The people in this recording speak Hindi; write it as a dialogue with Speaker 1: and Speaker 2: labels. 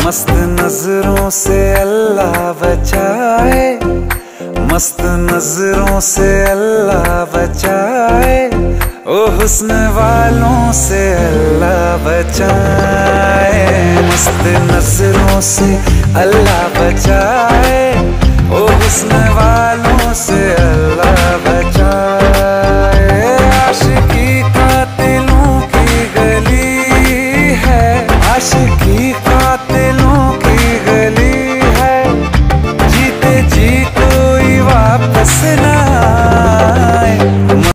Speaker 1: मस्त नजरों से अल्लाह बचाए, मस्त नजरों से अल्लाह बचाए, ओ हुस्न वालों से अल्लाह बचाए। मस्त नजरों से अल्लाह बचाए,